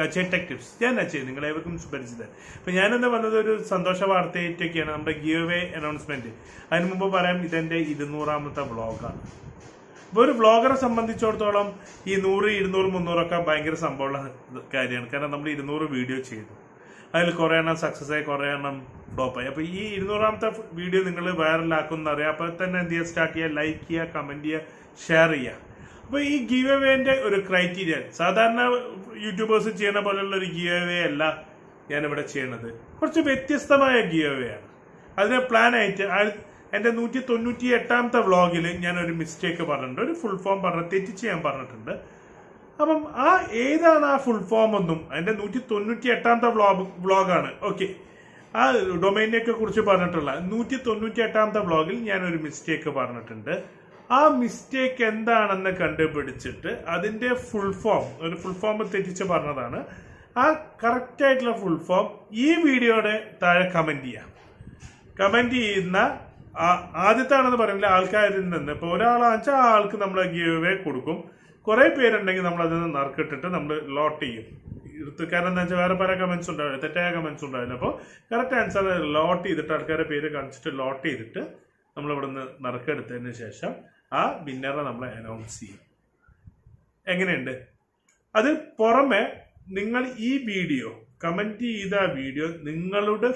Ajay tech tips. ഞാൻ അജയ്, നിങ്ങളേവർക്കും സുപരിചിതൻ. അപ്പൊ ഞാനെന്ന് വന്നത് ഒരു സന്തോഷ വാർത്തയായിട്ടൊക്കെയാണ്, നമ്മുടെ ഗീവ് അവേ അനൗൺസ്മെന്റ്. അതിന് മുമ്പ് പറയാം, ഇതെന്റെ 200ാമത്തെ വ്ളോഗാണ്. അപ്പൊ ഒരു വ്ളോഗറെ സംബന്ധിച്ചിടത്തോളം ഈ 100, 200, 300 ഒക്കെ ഭയങ്കര സംഭവമുള്ള കാര്യമാണ്. കാരണം നമ്മൾ 200 വീഡിയോ ചെയ്തു, അതിൽ കുറെ എണ്ണം സക്സസ് ആയി, കുറെ എണ്ണം ഫ്ലോപ്പ് ആയി. അപ്പൊ ഈ 200ാമത്തെ വീഡിയോ നിങ്ങൾ വൈറലാക്കും അറിയാം. അപ്പൊ തന്നെ എന്ത് ചെയ്യുക, സ്റ്റാർട്ട് ചെയ്യുക, ലൈക്ക് ചെയ്യുക, കമന്റ് ചെയ്യുക, ഷെയർ ചെയ്യുക. അപ്പൊ ഈ ഗീവ് അവേന്റെ ഒരു ക്രൈറ്റീരിയ സാധാരണ യൂട്യൂബേഴ്സ് ചെയ്യുന്ന പോലെയുള്ള ഒരു ഗീവ് അവേ അല്ല ഞാനിവിടെ ചെയ്യണത്. കുറച്ച് വ്യത്യസ്തമായ ഗീവ് അവേ ആണ്. അതിന് പ്ലാൻ ആയിട്ട് എന്റെ 198ാമത്തെ വ്ളോഗിൽ ഞാൻ ഒരു മിസ്റ്റേക്ക് പറഞ്ഞിട്ടുണ്ട്, ഒരു ഫുൾ ഫോം തെറ്റിച്ച് ഞാൻ പറഞ്ഞിട്ടുണ്ട്. അപ്പം ഏതാണ് ആ ഫുൾ ഫോം ഒന്നും എന്റെ 198ാമത്തെ വ്ളോഗാണ്. ഓക്കെ, ആ ഡൊമൈനെയൊക്കെ കുറിച്ച് പറഞ്ഞിട്ടുള്ള 198ാമത്തെ വ്ളോഗിൽ ഞാൻ ഒരു മിസ്റ്റേക്ക് പറഞ്ഞിട്ടുണ്ട്. ആ മിസ്റ്റേക്ക് എന്താണെന്ന് കണ്ടുപിടിച്ചിട്ട് അതിന്റെ ഫുൾ ഫോം തെറ്റിച്ച് പറഞ്ഞതാണ്. ആ കറക്റ്റ് ആയിട്ടുള്ള ഫുൾ ഫോം ഈ വീഡിയോയുടെ താഴെ കമന്റ് ചെയ്യുന്ന ആദ്യത്താണെന്ന് പറയുന്നില്ല ആൾക്കാരിൽ നിന്ന്. ഇപ്പൊ ഒരാളാണെന്ന് വെച്ചാൽ ആ ആൾക്ക് നമ്മൾ ഗീവ് അവേ കൊടുക്കും. കുറെ പേരുണ്ടെങ്കിൽ നമ്മൾ അതിൽ നിന്ന് നറുക്കിട്ടിട്ട് നമ്മൾ ലോട്ട് ചെയ്യും. കാരണം എന്താ വെച്ചാൽ വേറെ പല കമന്റ്സ് ഉണ്ടാവില്ല, തെറ്റായ കമന്റ്സ് ഉണ്ടാവില്ല. അപ്പോൾ കറക്റ്റ് ആൻസർ ലോട്ട് ചെയ്തിട്ട് ആൾക്കാരുടെ പേര് കാണിച്ചിട്ട് ലോട്ട് ചെയ്തിട്ട് നമ്മൾ ഇവിടെ നിന്ന് നറുക്കെടുത്തതിന് ശേഷം ആ വിന്നറെ നമ്മൾ അനൗൺസ് ചെയ്യും. എങ്ങനെയുണ്ട്? അത് പുറമെ നിങ്ങൾ ഈ വീഡിയോ കമന്റ് ചെയ്ത വീഡിയോ നിങ്ങളുടെ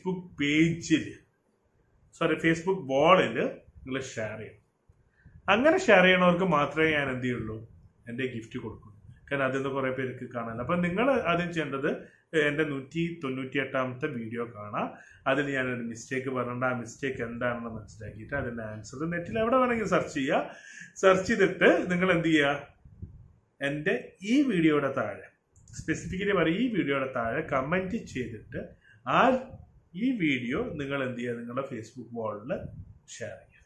ഫേസ്ബുക്ക് വാളിൽ നിങ്ങൾ ഷെയർ ചെയ്യണം. അങ്ങനെ ഷെയർ ചെയ്യണവർക്ക് മാത്രമേ ഞാൻ എന്ത് ചെയ്യുള്ളൂ, എന്റെ ഗിഫ്റ്റ് കൊടുക്കുള്ളൂ. കാരണം അതിൽ നിന്ന് കുറെ പേർക്ക് കാണാൻ. അപ്പൊ നിങ്ങൾ ആദ്യം ചെയ്യേണ്ടത് എന്റെ 198ാമത്തെ വീഡിയോ കാണാം. അതിൽ ഞാനൊരു മിസ്റ്റേക്ക് പറഞ്ഞിട്ടുണ്ട്. ആ മിസ്റ്റേക്ക് എന്താണെന്ന് മനസ്സിലാക്കിയിട്ട് അതിന്റെ ആൻസർ നെറ്റിൽ എവിടെ വേണമെങ്കിൽ സെർച്ച് ചെയ്യുക. സെർച്ച് ചെയ്തിട്ട് നിങ്ങൾ എന്ത് ചെയ്യുക, എന്റെ ഈ വീഡിയോയുടെ താഴെ, സ്പെസിഫിക്കലി പറയും, ഈ വീഡിയോയുടെ താഴെ കമന്റ് ചെയ്തിട്ട് ഈ വീഡിയോ നിങ്ങൾ എന്ത് ചെയ്യുക, നിങ്ങളുടെ ഫേസ്ബുക്ക് വാളിൽ ഷെയർ ചെയ്യുക.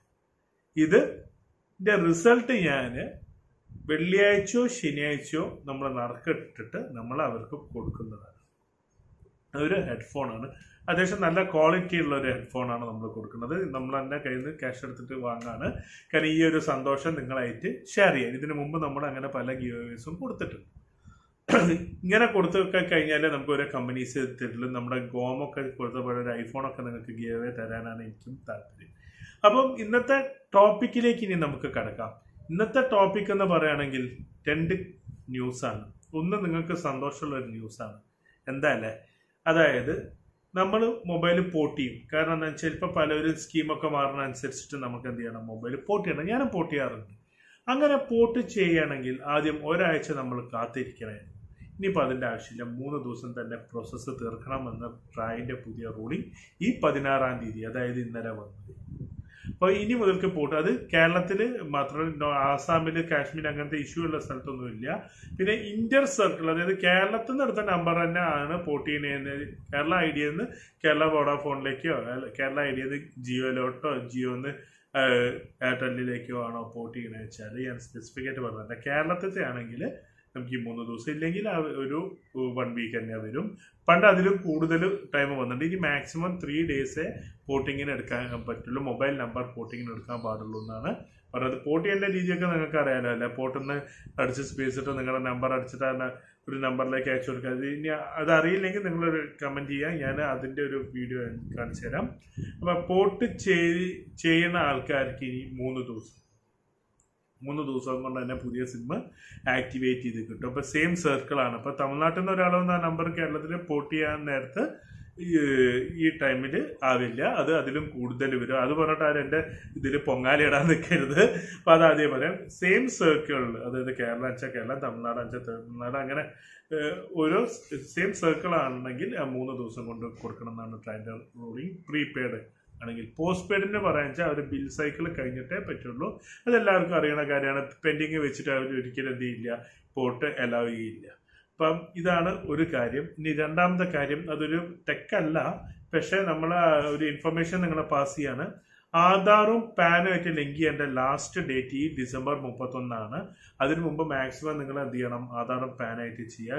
ഇതിന്റെ റിസൾട്ട് ഞാൻ വെള്ളിയാഴ്ചയോ ശനിയാഴ്ചയോ നമ്മൾ നറുക്കിട്ടിട്ട് നമ്മൾ അവർക്ക് കൊടുക്കുന്നതാണ്. അതൊരു ഹെഡ്ഫോണാണ്, അത്യാവശ്യം നല്ല ക്വാളിറ്റി ഉള്ള ഒരു ഹെഡ്ഫോണാണ് നമ്മൾ കൊടുക്കുന്നത്. നമ്മൾ തന്നെ കയ്യിൽ നിന്ന് ക്യാഷ് എടുത്തിട്ട് വാങ്ങാണ്. കാരണം ഈ ഒരു സന്തോഷം നിങ്ങളായിട്ട് ഷെയർ ചെയ്യാൻ. ഇതിനു മുമ്പ് നമ്മൾ അങ്ങനെ പല ഗീവ് അവേസും കൊടുത്തിട്ടുണ്ട്. ഇങ്ങനെ കൊടുത്തൊക്കെ കഴിഞ്ഞാലേ നമുക്ക് ഓരോ കമ്പനീസ് തരില്ല. നമ്മുടെ ഗോമൊക്കെ കൊടുത്ത പോലെ ഒരു ഐഫോണൊക്കെ നിങ്ങൾക്ക് ഗീവ് അവേ തരാനാണ് എനിക്കും താല്പര്യം. അപ്പം ഇന്നത്തെ ടോപ്പിക്കിലേക്ക് ഇനി നമുക്ക് കടക്കാം. ഇന്നത്തെ ടോപ്പിക് എന്ന് പറയുകയാണെങ്കിൽ 2 ന്യൂസാണ്. ഒന്ന് നിങ്ങൾക്ക് സന്തോഷമുള്ള ഒരു ന്യൂസാണ്. എന്താ അല്ലേ? അതായത് നമ്മൾ മൊബൈൽ പോർട്ട് ചെയ്യും. കാരണം എന്താ വെച്ചാൽ ഇപ്പൊ പലരും സ്കീമൊക്കെ മാറുന്ന അനുസരിച്ചിട്ട് നമുക്ക് എന്ത് ചെയ്യണം, മൊബൈൽ പോർട്ട് ചെയ്യണം. ഞാനും പോർട്ട് ചെയ്യാറുണ്ട്. അങ്ങനെ പോർട്ട് ചെയ്യുകയാണെങ്കിൽ ആദ്യം ഒരാഴ്ച നമ്മൾ കാത്തിരിക്കണമായിരുന്നു. ഇനിയിപ്പോൾ അതിന്റെ ആവശ്യമില്ല, 3 ദിവസം തന്നെ പ്രോസസ്സ് തീർക്കണമെന്ന ട്രായിന്റെ പുതിയ റൂളിംഗ് ഈ 16ാം തീയതി, അതായത് ഇന്നലെ വന്നത്. അപ്പൊ ഇനി മുതൽക്ക് പോർട്ട്, അത് കേരളത്തിൽ മാത്രമല്ല, ആസാമില്, കാശ്മീർ അങ്ങനത്തെ ഇഷ്യൂ ഉള്ള സ്ഥലത്തൊന്നും ഇല്ല. പിന്നെ ഇന്റർ സർക്കിൾ, അതായത് കേരളത്തിൽ നിന്ന് എടുത്ത നമ്പർ തന്നെ ആണ് പോർട്ട് ചെയ്യുന്നത്. കേരള ഐഡിയയിൽ നിന്ന് കേരള വോഡാഫോണിലേക്കോ, കേരള ഐഡിയയിൽ നിന്ന് ജിയോയിലോട്ടോ, ജിയോന്ന് എയർടെല്ലിലേക്കോ ആണോ പോർട്ട് ചെയ്യണമെന്ന് വെച്ചാൽ ഞാൻ സ്പെസിഫിക് ആയിട്ട് പറഞ്ഞത്. കേരളത്തിലത്തെ ആണെങ്കിൽ നമുക്ക് ഈ 3 ദിവസം ഇല്ലെങ്കിൽ ഒരു 1 വീക്ക് തന്നെ വരും. പണ്ട് അതിലും കൂടുതൽ ടൈം വന്നിട്ടുണ്ട്. ഇനി മാക്സിമം 3 ഡേയ്സേ പോർട്ടിങ്ങിന് എടുക്കാൻ പറ്റുള്ളൂ, മൊബൈൽ നമ്പർ പോർട്ടിങ്ങിന് എടുക്കാൻ പാടുള്ളൂ എന്നാണ് പറയുന്നത്. പോർട്ട് ചെയ്യേണ്ട രീതിയൊക്കെ നിങ്ങൾക്ക് അറിയാലോ അല്ലെ? പോർട്ടിൽ നിന്ന് അടിച്ച് സ്പേസ് ഇട്ട് നിങ്ങളുടെ നമ്പർ അടിച്ചിട്ട് ഒരു നമ്പറിലേക്ക് അയച്ചു കൊടുക്കുക. ഇനി അത് അറിയില്ലെങ്കിൽ നിങ്ങളൊരു കമന്റ് ചെയ്യുക, ഞാൻ അതിന്റെ ഒരു വീഡിയോ കാണിച്ചു തരാം. അപ്പൊ പോർട്ട് ചെയ്യുന്ന ആൾക്കാർക്ക് ഇനി 3 ദിവസം കൊണ്ട് തന്നെ പുതിയ സിം ആക്ടിവേറ്റ് ചെയ്ത് കിട്ടും. അപ്പൊ സെയിം സർക്കിളാണ്. ഇപ്പൊ തമിഴ്നാട്ടിൽ നിന്ന് ഒരാൾ വന്ന നമ്പർ കേരളത്തിൽ പോർട്ട് ചെയ്യാൻ നേരത്ത് ഈ ടൈമിൽ ആവില്ല, അത് അതിലും കൂടുതൽ വരും. അത് പറഞ്ഞിട്ട് എന്റെ ഇതിൽ പൊങ്ങാലിടാൻ നിൽക്കരുത്. അപ്പൊ അത് ആദ്യം പറയാം. സെയിം സർക്കിളിൽ, അതായത് കേരള വെച്ചാൽ കേരളം, തമിഴ്നാട് വെച്ചാൽ തമിഴ്നാട്, അങ്ങനെ ഓരോ സെയിം സർക്കിൾ ആണെങ്കിൽ 3 ദിവസം കൊണ്ട് കൊടുക്കണം എന്നാണ് ട്രാൻഡർ റൂളിംഗ്. പ്രീപെയ്ഡ് ആണെങ്കിൽ. പോസ്റ്റ് പെയ്ഡിന് പറയാൻ വെച്ചാൽ അവർ ബിൽ സൈക്കിൾ കഴിഞ്ഞിട്ടേ പറ്റുള്ളൂ. അതെല്ലാവർക്കും അറിയണ കാര്യമാണ്. പെൻഡിങ് വെച്ചിട്ട് അവർ ഒരിക്കലും എന്ത് ചെയ്യില്ല, പോർട്ട് അലൗ ചെയ്യില്ല. അപ്പം ഇതാണ് ഒരു കാര്യം. ഇനി രണ്ടാമത്തെ കാര്യം, അതൊരു ടെക്കല്ല, പക്ഷെ നമ്മൾ ഒരു ഇൻഫർമേഷൻ നിങ്ങളെ പാസ് ചെയ്യാണ്. ആധാറും പാനും ആയിട്ട് ലിങ്ക് ചെയ്യേണ്ട ലാസ്റ്റ് ഡേറ്റ് ഈ ഡിസംബർ 31 അതിനു മുമ്പ് മാക്സിമം നിങ്ങൾ എന്ത് ചെയ്യണം, ആധാറും പാനായിട്ട് ചെയ്യുക.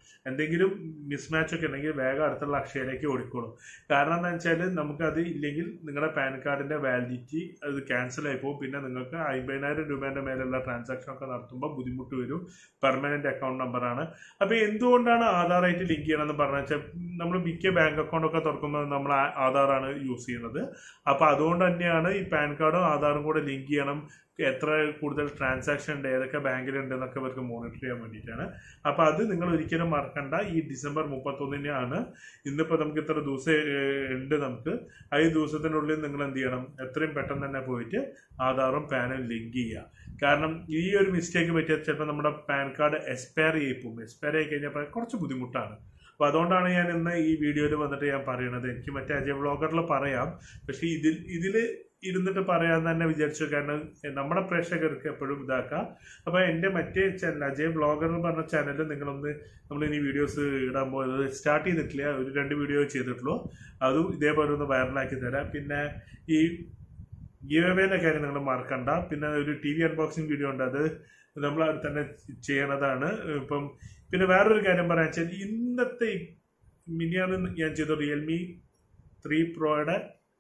എന്തെങ്കിലും മിസ്മാച്ച് ഒക്കെ ഉണ്ടെങ്കിൽ വേഗം അടുത്തുള്ള അക്ഷയയിലേക്ക് ഓടിക്കോളും. കാരണം എന്താ വെച്ചാൽ നമുക്കത് ഇല്ലെങ്കിൽ നിങ്ങളുടെ പാൻ കാർഡിന്റെ വാലിഡിറ്റി അത് ക്യാൻസൽ ആയി പോകും. പിന്നെ നിങ്ങൾക്ക് 50,000 രൂപേന്റെ മേലുള്ള ട്രാൻസാക്ഷൻ ഒക്കെ നടത്തുമ്പോൾ ബുദ്ധിമുട്ട് വരും. പെർമനന്റ് അക്കൗണ്ട് നമ്പറാണ്. അപ്പൊ എന്തുകൊണ്ടാണ് ആധാറായിട്ട് ലിങ്ക് ചെയ്യണമെന്ന് പറഞ്ഞു വെച്ചാൽ നമ്മൾ മിക്ക ബാങ്ക് അക്കൗണ്ട് ഒക്കെ തുറക്കുമ്പോൾ നമ്മൾ ആധാറാണ് യൂസ് ചെയ്യുന്നത്. അപ്പൊ അതുകൊണ്ട് തന്നെയാണ് ഈ പാൻ കാർഡും ആധാറും കൂടെ ലിങ്ക് ചെയ്യണം. എത്ര കൂടുതൽ ട്രാൻസാക്ഷൻ ഉണ്ട്, ഏതൊക്കെ ബാങ്കിലുണ്ട് എന്നൊക്കെ ഇവർക്ക് മോണിറ്റർ ചെയ്യാൻ വേണ്ടിയിട്ടാണ്. അപ്പൊ അത് നിങ്ങൾ ഒരിക്കലും മറക്കണ്ട. ഈ ഡിസംബർ 31 ഇന്നിപ്പോ നമുക്ക് ഇത്ര ദിവസം ഉണ്ട്. നമുക്ക് 5 ദിവസത്തിനുള്ളിൽ നിങ്ങൾ എന്ത് ചെയ്യണം, എത്രയും പെട്ടെന്ന് തന്നെ പോയിട്ട് ആധാറും പാനും ലിങ്ക് ചെയ്യുക. കാരണം ഈ ഒരു മിസ്റ്റേക്ക് പറ്റിയാൽ ചിലപ്പോൾ നമ്മുടെ പാൻ കാർഡ് എക്സ്പയർ ചെയ്യും. എക്സ്പയർ ആയി കഴിഞ്ഞപ്പോൾ കുറച്ച് ബുദ്ധിമുട്ടാണ്. അപ്പൊ അതുകൊണ്ടാണ് ഞാൻ ഇന്ന് ഈ വീഡിയോയിൽ വന്നിട്ട് ഞാൻ പറയണത്. എനിക്ക് മറ്റേ അജയ് വ്ളോഗറിൽ പറയാം, പക്ഷെ ഇതില് ഇരുന്നിട്ട് പറയാന്ന് തന്നെ വിചാരിച്ചു. കാരണം നമ്മുടെ പ്രേക്ഷകർക്ക് എപ്പോഴും ഇതാക്കാം. അപ്പൊ എന്റെ മറ്റേ ചാനൽ അജയ് വ്ളോഗർ എന്ന് പറഞ്ഞ ചാനലിൽ നമ്മൾ ഇനി വീഡിയോസ് ഇടാൻ പോയത് സ്റ്റാർട്ട് ചെയ്തിട്ടില്ല. ഒരു 2 വീഡിയോ ചെയ്തിട്ടുള്ളൂ. അതും ഇതേപോലെ ഒന്ന് വൈറലാക്കി തരാം. പിന്നെ ഈ ഗിവ് അവേന്റെ കാര്യം നിങ്ങൾ മറക്കണ്ട. പിന്നെ ഒരു TV അൺബോക്സിംഗ് വീഡിയോ ഉണ്ട്, അത് നമ്മൾ അത് തന്നെ ചെയ്യണതാണ്. പിന്നെ വേറൊരു കാര്യം പറയാൻ വെച്ചാൽ ഇന്നത്തെ മിനിയാന്ന് ഞാൻ ചെയ്ത Realme 3 Proയുടെ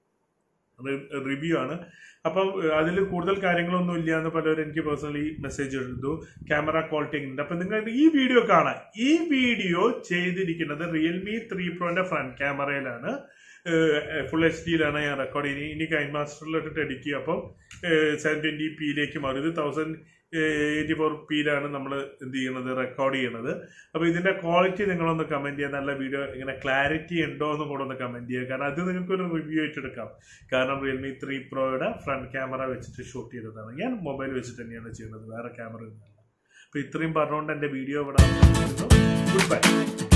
റിവ്യൂ ആണ്. അപ്പം അതിൽ കൂടുതൽ കാര്യങ്ങളൊന്നും ഇല്ല എന്ന് പലരും എനിക്ക് പേഴ്സണലി മെസ്സേജ് എടുത്തു. ക്യാമറ ക്വാളിറ്റി ഉണ്ട്. അപ്പൊ നിങ്ങൾ ഈ വീഡിയോ കാണാം. ഈ വീഡിയോ ചെയ്തിരിക്കുന്നത് Realme 3 Proന്റെ ഫ്രണ്ട് ക്യാമറയിലാണ്. ഫുൾ HD-യിലാണ് ഞാൻ റെക്കോർഡ് ചെയ്യുന്നത്. ഇനി കൈൻമാസ്റ്ററിലിട്ടിട്ട് എഡിറ്റ് ചെയ്യും. അപ്പം 720p മാറും. ഇത് 1084p-ലാണ് നമ്മൾ എന്ത് ചെയ്യുന്നത്, റെക്കോർഡ് ചെയ്യണത്. അപ്പൊ ഇതിന്റെ ക്വാളിറ്റി നിങ്ങളൊന്ന് കമന്റ് ചെയ്യുക. നല്ല വീഡിയോ ഇങ്ങനെ ക്ലാരിറ്റി ഉണ്ടോ എന്ന് കൂടെ ഒന്ന് കമന്റ് ചെയ്യുക. കാരണം അത് നിങ്ങൾക്ക് ഒരു റിവ്യൂ ആയിട്ട് എടുക്കാം. കാരണം Realme 3 Proയുടെ ഫ്രണ്ട് ക്യാമറ വെച്ചിട്ട് ഷൂട്ട് ചെയ്തതാണ്. ഞാൻ മൊബൈൽ വെച്ചിട്ട് തന്നെയാണ് ചെയ്യുന്നത്, വേറെ ക്യാമറ ഒന്നുമല്ല. അപ്പൊ ഇത്രയും പറഞ്ഞുകൊണ്ട് എന്റെ വീഡിയോ ഇവിടെ ഗുഡ് ബൈ.